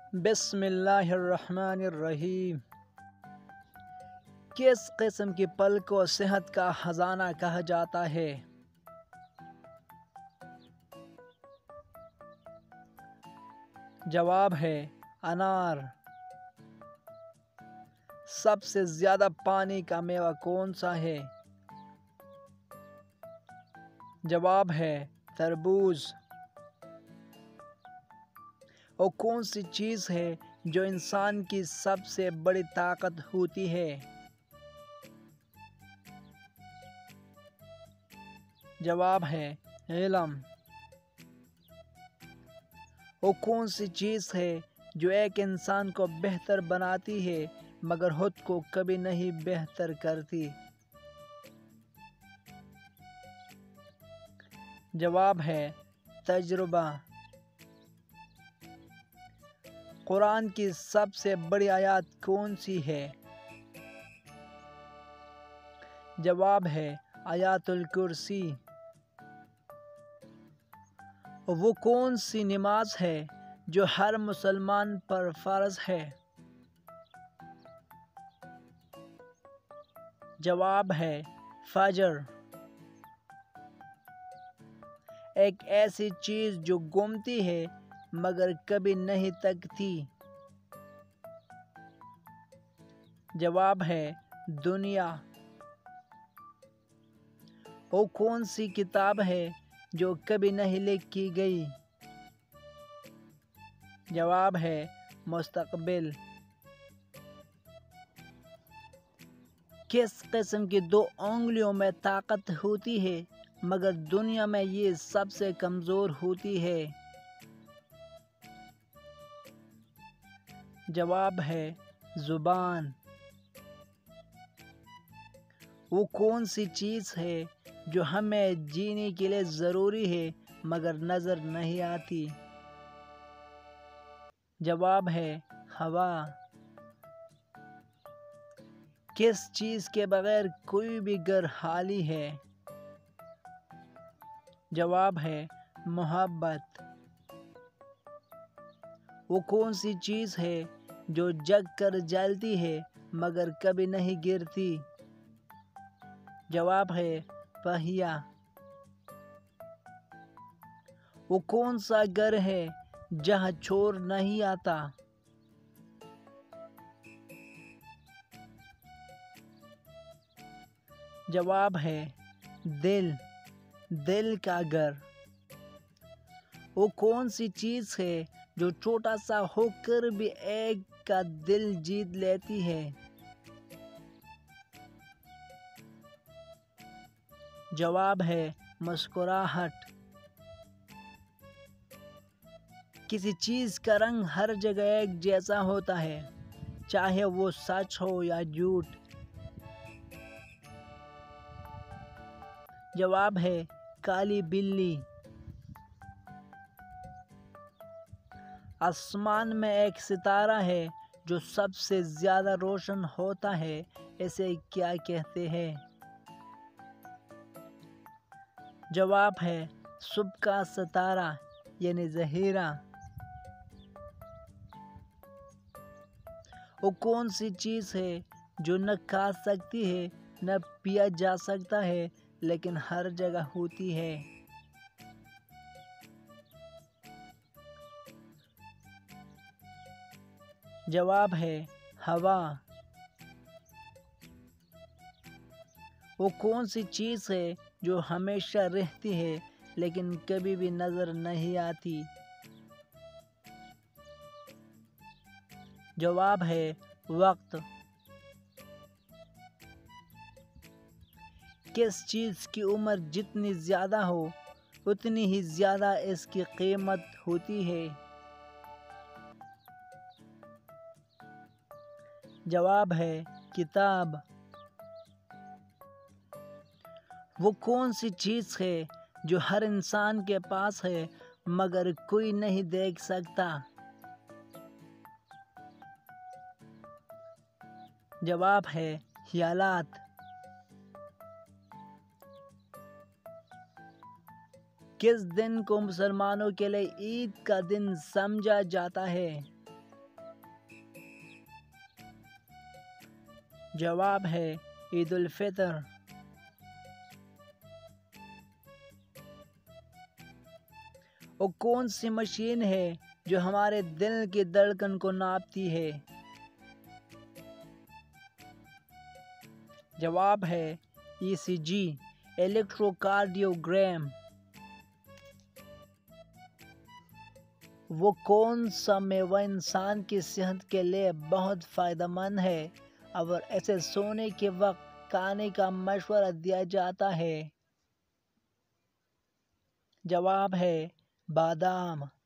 بسم اللہ الرحمن الرحیم۔ کس قسم کے پھل کو صحت کا خزانہ کہا جاتا ہے؟ جواب ہے انار۔ سب سے زیادہ پانی کا میوہ کون سا ہے؟ جواب ہے تربوز۔ وہ کون سی چیز ہے جو انسان کی سب سے بڑی طاقت ہوتی ہے؟ جواب ہے علم۔ وہ کون سی چیز ہے جو ایک انسان کو بہتر بناتی ہے مگر خود کو کبھی نہیں بہتر کرتی؟ جواب ہے تجربہ۔ قرآن کی سب سے بڑی آیات کون سی ہے؟ جواب ہے آیات الکرسی۔ وہ کون سی نماز ہے جو ہر مسلمان پر فرض ہے؟ جواب ہے فجر۔ ایک ایسی چیز جو گھومتی ہے مگر کبھی نہیں تھکتی؟ جواب ہے دنیا۔ وہ کون سی کتاب ہے جو کبھی نہیں لکھی گئی؟ جواب ہے مستقبل۔ کس قسم کی 2 انگلیوں میں طاقت ہوتی ہے مگر دنیا میں یہ سب سے کمزور ہوتی ہے؟ جواب ہے زبان۔ وہ کون سی چیز ہے جو ہمیں جینے کے لیے ضروری ہے مگر نظر نہیں آتی؟ جواب ہے ہوا۔ کس چیز کے بغیر کوئی بھی گھر خالی ہے؟ جواب ہے محبت۔ وہ کون سی چیز ہے جو جگ کر جلتی ہے مگر کبھی نہیں گرتی؟ جواب ہے پہیا۔ وہ کون سا گھر ہے جہاں چور نہیں آتا؟ جواب ہے دل۔ دل کا گھر۔ وہ کون سی چیز ہے جو چھوٹا سا ہو کر بھی ایک کا دل جیت لیتی ہے؟ جواب ہے مسکراہٹ۔ کسی چیز کا رنگ ہر جگہ ایک جیسا ہوتا ہے چاہے وہ سچ ہو یا جھوٹ؟ جواب ہے کالی بلی۔ آسمان میں ایک ستارہ ہے جو سب سے زیادہ روشن ہوتا ہے، اسے کیا کہتے ہیں؟ جواب ہے صبح کا ستارہ یعنی ظہیرہ۔ وہ کون سی چیز ہے جو نہ کھا سکتی ہے نہ پیا جا سکتا ہے لیکن ہر جگہ ہوتی ہے؟ جواب ہے ہوا۔ وہ کون سی چیز ہے جو ہمیشہ رہتی ہے لیکن کبھی بھی نظر نہیں آتی؟ جواب ہے وقت۔ کس چیز کی عمر جتنی زیادہ ہو اتنی ہی زیادہ اس کی قیمت ہوتی ہے؟ جواب ہے کتاب۔ وہ کون سی چیز ہے جو ہر انسان کے پاس ہے مگر کوئی نہیں دیکھ سکتا؟ جواب ہے خیالات۔ کس دن کو مسلمانوں کے لیے عید کا دن سمجھا جاتا ہے؟ جواب ہے عید الفطر۔ وہ کون سی مشین ہے جو ہمارے دل کی دھڑکن کو ناپتی ہے؟ جواب ہے ECG، الیکٹرو کارڈیوگرام۔ وہ کون سا میوہ انسان کی صحت کے لیے بہت فائدہ مند ہے اور اسے سونے کے وقت کھانے کا مشورہ دیا جاتا ہے؟ جواب ہے بادام۔